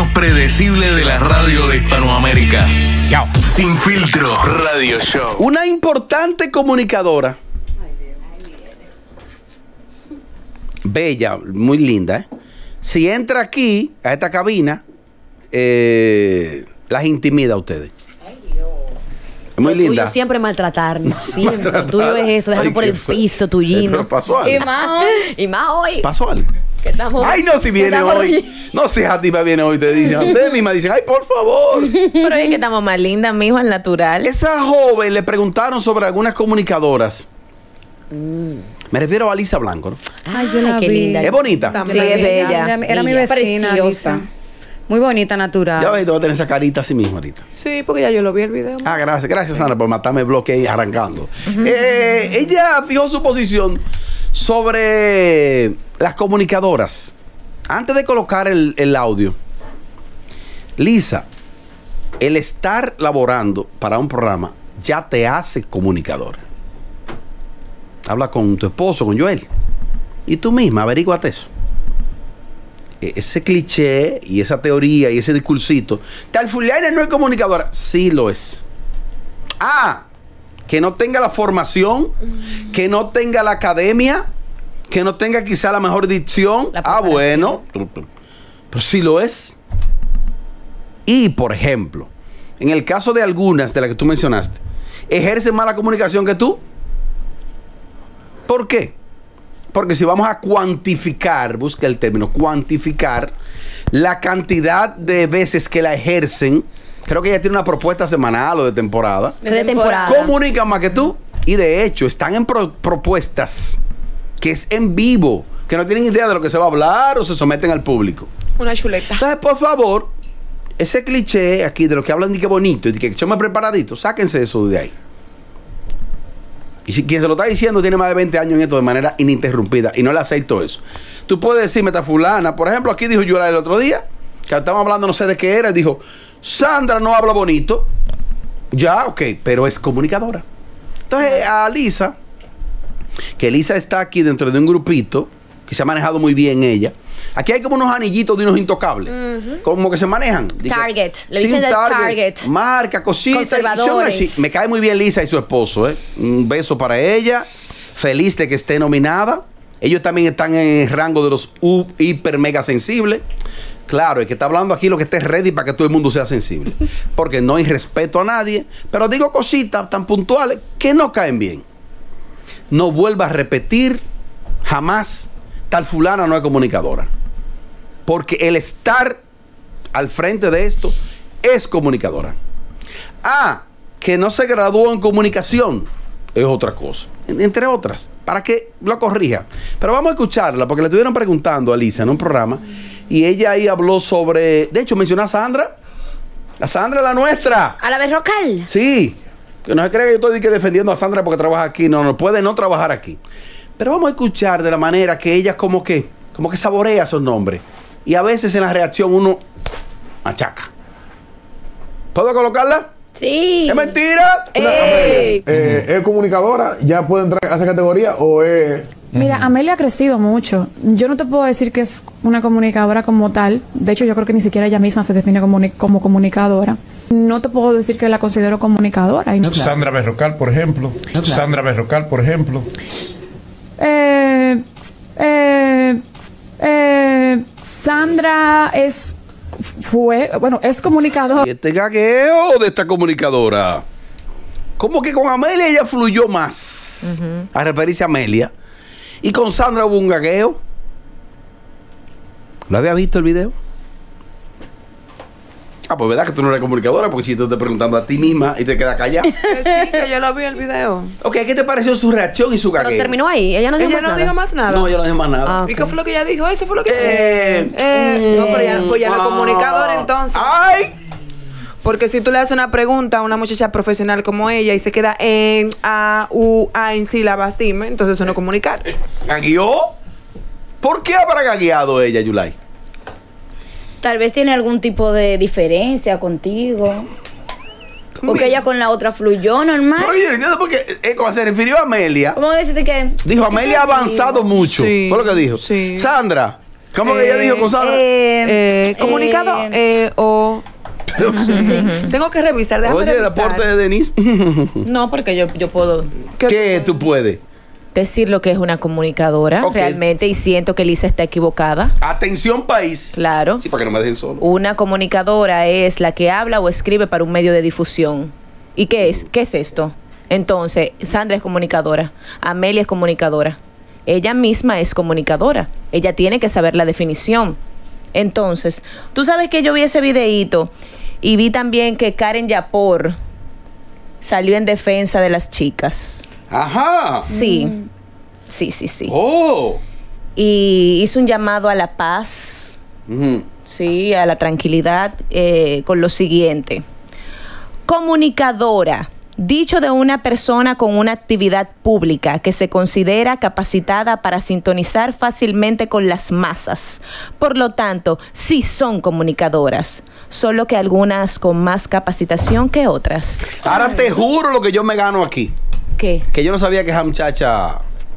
menos predecible de la radio de Hispanoamérica. Sin Filtro Radio Show. Una importante comunicadora. Bella, muy linda, ¿eh? Si entra aquí, a esta cabina, las intimida a ustedes. Es muy linda. Tuyo siempre maltratarnos. Siempre. Tuyo es eso, dejarlo por el piso, tuyino. Pero pasó algo. Y más hoy. Pasó algo. Que estamos, ay, no, si viene hoy. No, si a ti viene hoy, te dicen. A ustedes mismas dicen, ay, por favor. Pero es que estamos más lindas, mijo, al natural. Esa joven le preguntaron sobre algunas comunicadoras. Me refiero a Alisa Blanco, ¿no? Ay, yo la qué vi. linda. ¿Es bonita? También Sí, es bella. Era mi vecina, Preciosa. Lisa. Muy bonita, natural. Ya ves, te voy a tener esa carita así mismo ahorita. Sí, porque ya yo lo vi el video. Ah, gracias. Gracias, Sandra, por matarme el bloque ahí arrancando. Ella fijó su posición sobre las comunicadoras. Antes de colocar el audio, Lisa, el estar laborando para un programa ya te hace comunicadora. Habla con tu esposo, con Joel. Y tú misma, averíguate eso. Ese cliché y esa teoría y ese discursito. Tal fulana no es comunicadora. Sí lo es. Ah, que no tenga la formación, que no tenga la academia, que no tenga quizá la mejor dicción. Ah, bueno. Pero sí lo es. Y, por ejemplo, en el caso de algunas de las que tú mencionaste, ¿ejercen más la comunicación que tú? ¿Por qué? Porque si vamos a cuantificar, busca el término, cuantificar la cantidad de veces que la ejercen, creo que ella tiene una propuesta semanal o de temporada. De temporada. Comunican más que tú. Y de hecho, están en propuestas que es en vivo, que no tienen idea de lo que se va a hablar o se someten al público. Una chuleta. Entonces, por favor, ese cliché aquí de lo que hablan de que bonito y de que yo me preparadito, sáquense eso de ahí. Y si quien se lo está diciendo tiene más de 20 años en esto de manera ininterrumpida y no le acepto eso. Tú puedes decirme, esta fulana, por ejemplo, aquí dijo Yula el otro día, que estábamos hablando no sé de qué era, y dijo, Sandra no habla bonito. Ya, ok, pero es comunicadora. Entonces, a Lisa, que Lisa está aquí dentro de un grupito, que se ha manejado muy bien ella. Aquí hay como unos anillitos de unos intocables, como que se manejan. Target, le Sí, dicen de target, Target. marca, cositas. Conservadores. Me cae muy bien Lisa y su esposo, ¿eh? Un beso para ella. Feliz de que esté nominada. Ellos también están en el rango de los hiper mega sensibles. Claro, el que está hablando aquí lo que esté ready para que todo el mundo sea sensible. Porque no hay respeto a nadie. Pero digo cositas tan puntuales que no caen bien. No vuelva a repetir jamás tal fulana no es comunicadora. Porque el estar al frente de esto es comunicadora. Ah, que no se graduó en comunicación es otra cosa. Entre otras, para que lo corrija. Pero vamos a escucharla, porque le estuvieron preguntando a Lisa en un programa y ella ahí habló sobre... De hecho, mencionó a Sandra. La Sandra es la nuestra. ¿A la Berrocal? Sí. Que no se cree que yo estoy defendiendo a Sandra porque trabaja aquí. No puede no trabajar aquí. Pero vamos a escuchar de la manera que ella como que saborea esos nombres. Y a veces en la reacción uno machaca. ¿Puedo colocarla? Sí. ¿Es mentira? ¿Es comunicadora? ¿Ya puede entrar a esa categoría o es...? Mira, Amelia ha crecido mucho. Yo no te puedo decir que es una comunicadora como tal. De hecho, yo creo que ni siquiera ella misma se define como comunicadora. No te puedo decir que la considero comunicadora. Sandra Berrocal, por ejemplo. Sandra Berrocal, por ejemplo. Sandra es comunicadora. ¿Y este gagueo de esta comunicadora? Como que con Amelia ella fluyó más. A referirse a Amelia. Y con Sandra hubo un gagueo. ¿Lo había visto el video? Ah, pues verdad que tú no eres comunicadora, porque si te estoy preguntando a ti misma y te quedas callada. Sí, que yo lo vi el video. Ok, ¿qué te pareció su reacción y su gagueo? Pero terminó ahí. Ella no dijo Ella más no nada. dijo más nada. No, yo no dije más nada. Ah, ¿Y ok. qué fue lo que ella dijo? Eso fue lo que... no, pero ya no es comunicadora entonces. ¡Ay! Porque si tú le haces una pregunta a una muchacha profesional como ella y se queda en A, U, A en sílabas, dime, entonces eso no es comunicar. ¿Gagueó? ¿Por qué habrá gagueado ella, Yulai? Tal vez tiene algún tipo de diferencia contigo. Porque ella con la otra fluyó normal. Pero yo no entiendo porque cuando se refirió a Amelia, ¿Cómo decirte que...? dijo, Amelia ha avanzado mucho. Sí, Fue lo que dijo. sí. Sandra, ¿Cómo que ella dijo, Cosandra? Comunicado o... Sí. Tengo que revisar, déjame Oye, el revisar. aporte de Denise. No, porque yo puedo ¿Qué tú puedes? decir lo que es una comunicadora Ok. realmente y siento que Lisa está equivocada. Atención, país. Claro. Sí, para que no me dejen solo. Una comunicadora es la que habla o escribe para un medio de difusión. ¿Y qué es? ¿Qué es esto? Entonces, Sandra es comunicadora, Amelia es comunicadora. Ella misma es comunicadora. Ella tiene que saber la definición. Entonces, tú sabes que yo vi ese videíto y vi también que Karen Yapor salió en defensa de las chicas. Ajá. Sí. Sí. Oh. Y hizo un llamado a la paz, Ujú. sí, a la tranquilidad, con lo siguiente. Comunicadora, dicho de una persona con una actividad pública que se considera capacitada para sintonizar fácilmente con las masas. Por lo tanto, sí son comunicadoras, solo que algunas con más capacitación que otras. Ahora te juro lo que yo me gano aquí. ¿Qué? Que yo no sabía que esa muchacha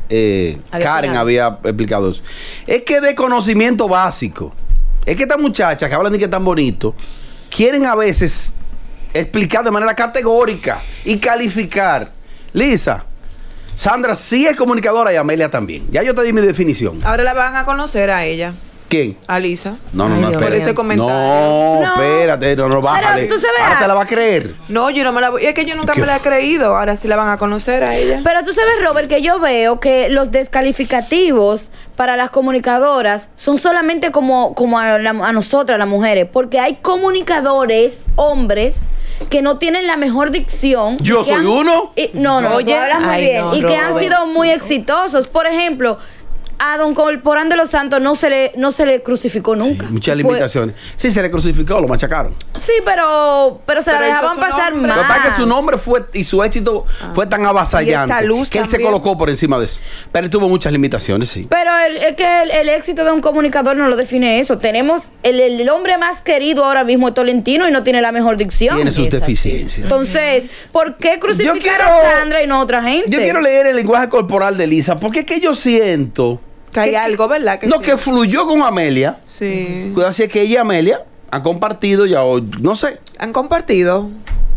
Karen opinado. había explicado eso. Es que de conocimiento básico. Es que estas muchachas que hablan de que tan bonito quieren a veces explicar de manera categórica y calificar. Lisa, Sandra sí es comunicadora y Amelia también. Ya yo te di mi definición. Ahora la van a conocer a ella, ¿Quién? a Lisa. No, Ay, Dios espérate. Por ese comentario. No, No. espérate, no, bájale. tú sabes Ahora te algo. la va a creer. No, yo no me la voy. Es que yo nunca ¿Qué? me la he creído. Ahora sí la van a conocer a ella. Pero tú sabes, Robert, que yo veo que los descalificativos para las comunicadoras son solamente como a nosotras, las mujeres, porque hay comunicadores, hombres, que no tienen la mejor dicción. Yo que soy uno. No, Oye, tú hablas muy ay, bien. no, Y que han Robert. sido muy exitosos. Por ejemplo, a don Corporán de los Santos no se le crucificó nunca. Muchas Fue- limitaciones. Sí, se le crucificó, lo machacaron. Sí, pero se la Pero hizo dejaban su pasar nombre. más. Lo que pasa es que su nombre fue y su éxito fue tan avasallante Y esa luz que él se también. colocó por encima de eso. Pero él tuvo muchas limitaciones, sí. Pero es que el éxito de un comunicador no lo define eso. Tenemos el hombre más querido ahora mismo es Tolentino y no tiene la mejor dicción. Tiene sus Es así. deficiencias. Entonces, ¿por qué crucificar quiero- a Sandra y no a otra gente? Yo quiero leer el lenguaje corporal de Lisa, porque es que yo siento Que hay algo, ¿verdad? Que no, sí. que fluyó con Amelia. Sí. Así es que ella y Amelia han compartido ya, o no sé. ¿Han compartido?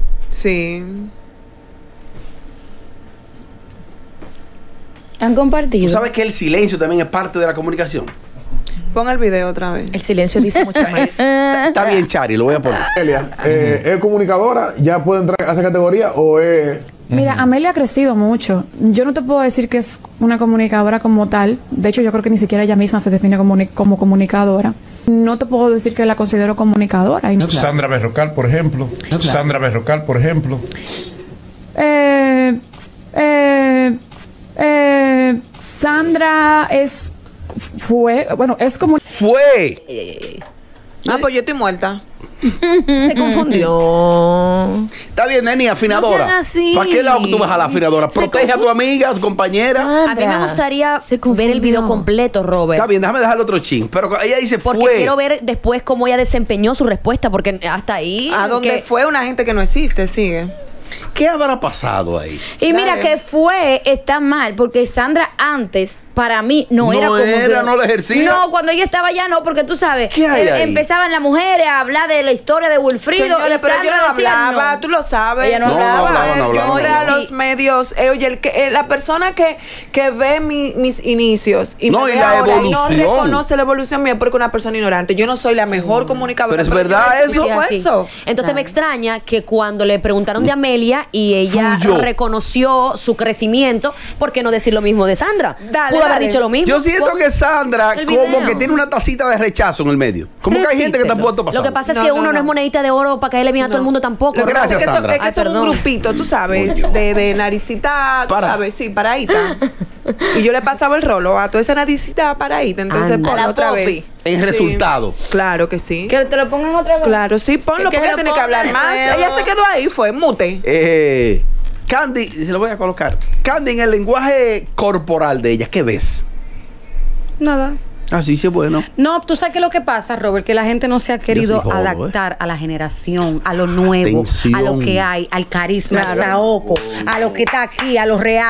Sí. Han compartido. Tú sabes que el silencio también es parte de la comunicación. Pon el video otra vez. El silencio dice mucho más. Está bien, Chari, lo voy a poner. Amelia, ¿es comunicadora? ¿Ya puede entrar a esa categoría o es...? Mira, Amelia ha crecido mucho. Yo no te puedo decir que es una comunicadora como tal. De hecho, yo creo que ni siquiera ella misma se define como comunicadora. No te puedo decir que la considero comunicadora. Sandra Berrocal, por ejemplo. Sandra Berrocal, por ejemplo. Sandra es como Fue. Pues yo estoy muerta. Se confundió. Está bien, Neni, afinadora. No sean así. ¿Para qué lado tú vas a la afinadora? Se Protege a tu amiga, a tu compañera. A mí me gustaría Se ver el confundió. video completo, Robert. Está bien, déjame dejar otro chin. Pero ella dice Porque fue. quiero ver después cómo ella desempeñó su respuesta, porque hasta ahí... ¿A dónde que- fue una gente que no existe? Sigue. ¿Qué habrá pasado ahí? Y mira Dale. que fue, está mal, porque Sandra antes, para mí, no era como no lo ejercía. No, cuando ella estaba allá, no, porque tú sabes, ¿Qué hay ahí? empezaban las mujeres a hablar de la historia de Wilfrido. Señores, y pero Sandra yo no decía hablaba, no. tú lo sabes. Ella no hablaba. No hablaba. Yo entré a Sí. los medios, la persona que ve mis inicios y No, me y ve la ahora y no evolución. reconoce la evolución mía porque una persona ignorante. Yo no soy la mejor comunicadora. Pero es verdad yo he hecho eso. mi Sí, así. esfuerzo. Entonces me extraña que cuando le preguntaron de Amelia y ella Fluyó. reconoció su crecimiento, ¿por qué no decir lo mismo de Sandra? Dale, Pudo haber dale. dicho lo mismo. Yo siento Con que Sandra el como video. que tiene una tacita de rechazo en el medio. Como que hay gente que está puesto para Lo que pasa es No, que no, uno no no. es monedita de oro para caerle bien a todo el mundo tampoco. Lo que Robert. gracias, Es que, Sandra. es que Ay, son un perdón. grupito, tú sabes, de naricita, tú Para. sabes, sí, paradita. Y yo le pasaba el rolo a toda esa naricita paradita, entonces Anda. ponlo A la otra Poppy. vez. En Sí. resultado. Claro que sí. Que te lo pongan otra vez. Claro, sí, ponlo, Que porque lo tiene que pongan hablar más. de nuevo. Ella se quedó ahí, fue mute. Candy, se lo voy a colocar. Candy, en el lenguaje corporal de ella, ¿qué ves? Nada. Así sí, bueno. No, tú sabes qué es lo que pasa, Robert, que la gente no se ha querido jodo, adaptar a la generación, a lo nuevo, Atención. a lo que hay, al carisma, al saoco, a lo que está aquí, a lo real.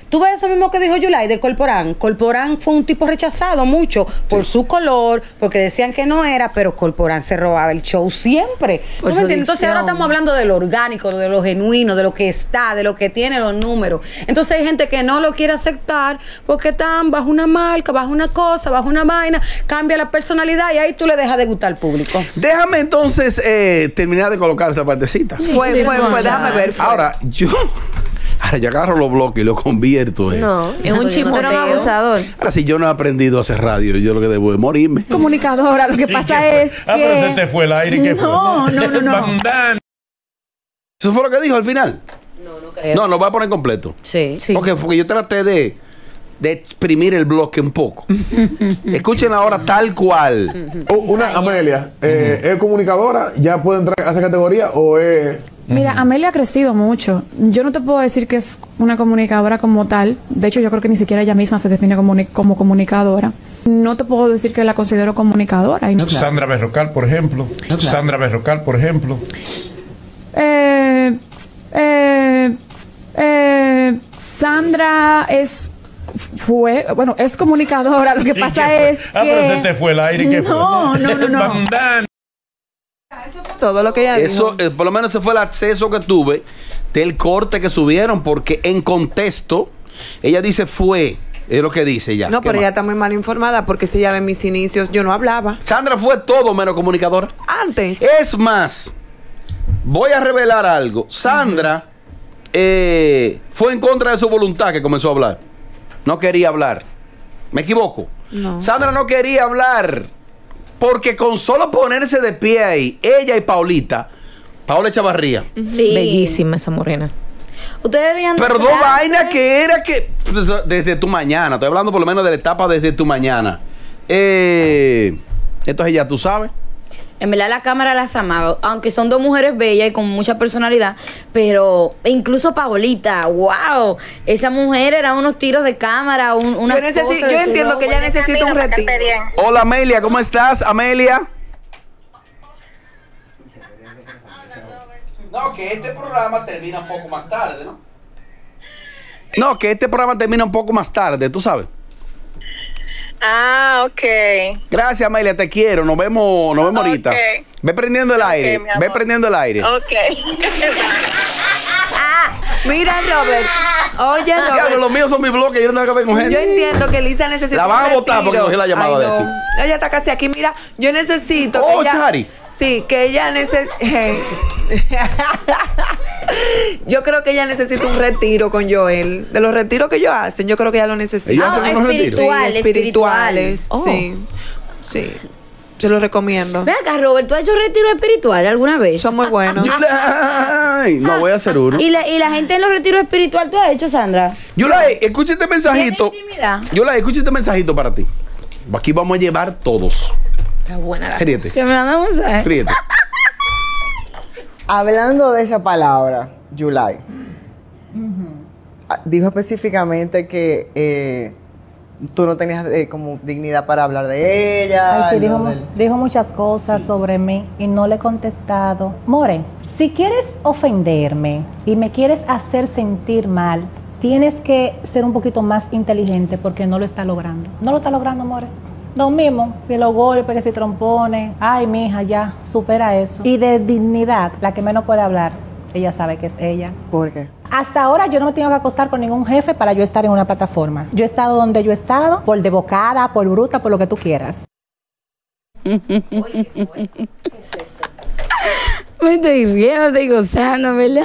Tú ves eso mismo que dijo Yulai de Corporán. Corporán fue un tipo rechazado mucho por su color, porque decían que no era, pero Corporán se robaba el show siempre. ¿Tú me entiendes? Entonces ahora estamos hablando de lo orgánico, de lo genuino, de lo que está, de lo que tiene los números. Entonces hay gente que no lo quiere aceptar porque están bajo una marca, bajo una cosa, bajo una vaina, cambia la personalidad y ahí tú le dejas de gustar al público. Déjame entonces terminar de colocar esa partecita. Fue, déjame ver. Ahora, yo agarro los bloques y los convierto en... No, es un chimoteo. abusador. Ahora, si yo no he aprendido a hacer radio, yo lo que debo es morirme. Comunicadora, lo que pasa es que... pero se te fue el aire. ¿Qué fue? No. ¿Eso fue lo que dijo al final? No creo. No, lo voy a poner completo. Sí. Porque yo traté de exprimir el bloque un poco. Escuchen ahora tal cual. Una Amelia, ¿es comunicadora? ¿Ya puede entrar a esa categoría o es...? Mira, Amelia ha crecido mucho. Yo no te puedo decir que es una comunicadora como tal. De hecho, yo creo que ni siquiera ella misma se define como comunicadora. No te puedo decir que la considero comunicadora. Sandra Berrocal, por ejemplo. Sandra Berrocal, por ejemplo. Sandra es comunicadora. Lo que pasa es que... pero se te fue el aire. ¿Qué fue? No. Eso fue todo lo que ella dijo. Eso, por lo menos ese fue el acceso que tuve del corte que subieron, porque en contexto, ella dice fue, es lo que dice ella. No, pero ella está muy mal informada porque si ella ve mis inicios, yo no hablaba. Sandra fue todo menos comunicadora. Antes. Es más, voy a revelar algo. Sandra fue en contra de su voluntad que comenzó a hablar. No quería hablar. ¿Me equivoco? No. Sandra no quería hablar. Porque con solo ponerse de pie ahí, ella y Paula Echavarría. Sí. Bellísima esa morena. Ustedes deberían... Pero dos vainas que era que... Desde tu mañana. Estoy hablando por lo menos de la etapa desde tu mañana. Entonces ya tú sabes. En verdad la cámara las amaba, aunque son dos mujeres bellas y con mucha personalidad, pero incluso Paolita, wow, esa mujer era unos tiros de cámara, una yo entiendo que ella necesita un retiro. Hola Amelia, ¿cómo estás, Amelia? No, que este programa termina un poco más tarde, ¿no? No, que este programa termina un poco más tarde, tú sabes. Ah, ok. Gracias, Amelia, te quiero. Nos vemos ahorita. Ve prendiendo el aire. Ve prendiendo el aire. Ok. Mira, Robert. Oye, Robert. Diablo, los míos son mis bloques. Yo no tengo que ver con gente. Yo entiendo que Lisa necesita. La van a votar porque cogí la llamada de aquí. Ella está casi aquí. Mira, yo necesito. Oh, Chari. Sí, que ella necesita. Yo creo que ella necesita un retiro con Joel. De los retiros que ellos hacen, yo creo que ella lo necesita. Espirituales. Oh. Sí. Se lo recomiendo. Ven acá, Robert, ¿tú has hecho retiro espiritual alguna vez? Son muy buenos. Ay, no voy a hacer uno. ¿Y la gente en los retiros espirituales tú has hecho, Sandra? Yulai, escucha este mensajito. Yulai, escucha este mensajito para ti. Aquí vamos a llevar todos. Está buena la Ríete. Que me van a usar. Ríete. Hablando de esa palabra, Yulai, dijo específicamente que tú no tenías como dignidad para hablar de ella. Ay, sí, dijo muchas cosas sobre mí y no le he contestado. More, si quieres ofenderme y me quieres hacer sentir mal, tienes que ser un poquito más inteligente porque no lo está logrando. No lo está logrando, More. Lo mismo, de los golpes, que si trompones. Ay, mija, ya, supera eso. Y de dignidad, la que menos puede hablar, ella sabe que es ella. ¿Por qué? Hasta ahora yo no me tengo que acostar con ningún jefe para yo estar en una plataforma. Yo he estado donde yo he estado, por desbocada, por bruta, por lo que tú quieras. Oye, ¿qué es eso? Me estoy riendo, estoy gozando, ¿verdad?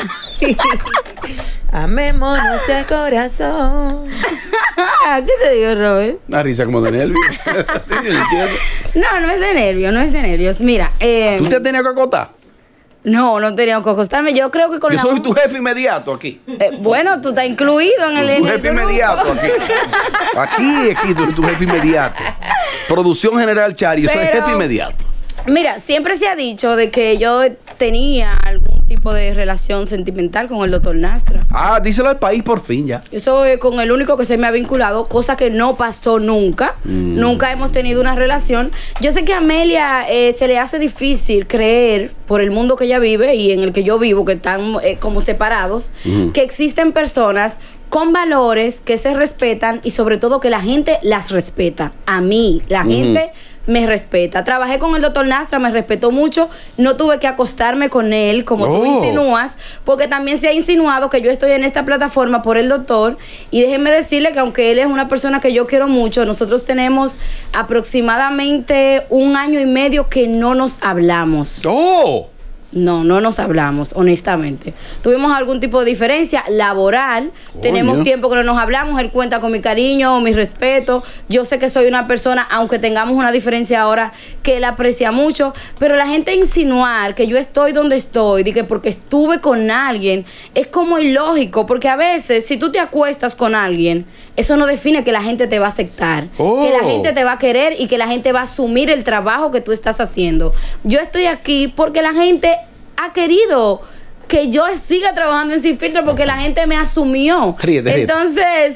Amémonos de corazón. ¿Qué te digo, Robert? Una risa como de nervios. No es de nervios, Mira, ¿tú te has tenido que acotar? No tenía que acostarme. Yo creo que con Yo soy tu jefe inmediato aquí. Bueno, tú estás incluido en el... Tu jefe inmediato aquí. Aquí, tu jefe inmediato. Producción General Chari, yo soy jefe inmediato. Mira, siempre se ha dicho de que yo tenía algún tipo de relación sentimental con el doctor Nastra. Ah, díselo al país por fin ya. Eso es con el único que se me ha vinculado, cosa que no pasó nunca. Nunca hemos tenido una relación. Yo sé que a Amelia se le hace difícil creer, por el mundo que ella vive y en el que yo vivo, que están como separados, que existen personas con valores que se respetan y sobre todo que la gente las respeta. A mí, la gente me respeta. Trabajé con el doctor Nastra, me respetó mucho. No tuve que acostarme con él, como tú insinúas, porque también se ha insinuado que yo estoy en esta plataforma por el doctor. Y déjenme decirle que aunque él es una persona que yo quiero mucho, nosotros tenemos aproximadamente 1 año y medio que no nos hablamos. No nos hablamos, honestamente. Tuvimos algún tipo de diferencia laboral. Tenemos tiempo que no nos hablamos. Él cuenta con mi cariño, mi respeto. Yo sé que soy una persona, aunque tengamos una diferencia ahora, que él aprecia mucho. Pero la gente insinuar que yo estoy donde estoy, de que porque estuve con alguien, es como ilógico. Porque a veces, si tú te acuestas con alguien, eso no define que la gente te va a aceptar, que la gente te va a querer y que la gente va a asumir el trabajo que tú estás haciendo. Yo estoy aquí porque la gente ha querido que yo siga trabajando en Sin Filtro porque la gente me asumió. Entonces,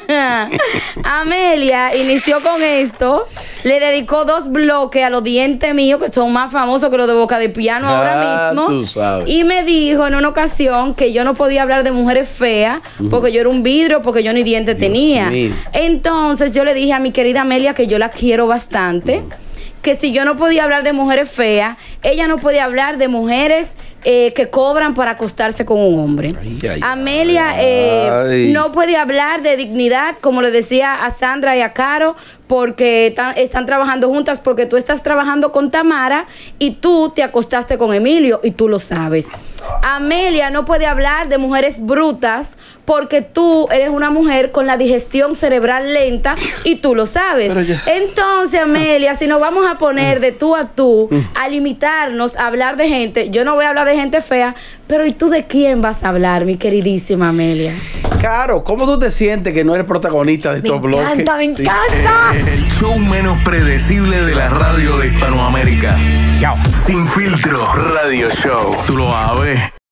Amelia inició con esto, le dedicó 2 bloques a los dientes míos, que son más famosos que los de Boca de Piano ahora mismo. Y me dijo en una ocasión que yo no podía hablar de mujeres feas porque yo era un vidrio, porque yo ni dientes tenía. Entonces yo le dije a mi querida Amelia que yo la quiero bastante, que si yo no podía hablar de mujeres feas, ella no podía hablar de mujeres que cobran para acostarse con un hombre. Amelia no puede hablar de dignidad, como le decía a Sandra y a Caro, porque están trabajando juntas, porque tú estás trabajando con Tamara y tú te acostaste con Emilio y tú lo sabes. Amelia no puede hablar de mujeres brutas porque tú eres una mujer con la digestión cerebral lenta y tú lo sabes. Entonces, Amelia, si nos vamos a poner de tú a tú, a limitarnos a hablar de gente, yo no voy a hablar de gente fea, pero ¿y tú de quién vas a hablar, mi queridísima Amelia? Caro, ¿cómo tú te sientes que no eres protagonista de estos bloques? Me encanta. El show menos predecible de la radio de Hispanoamérica. Sin Filtro Radio Show. Tú lo vas a ver.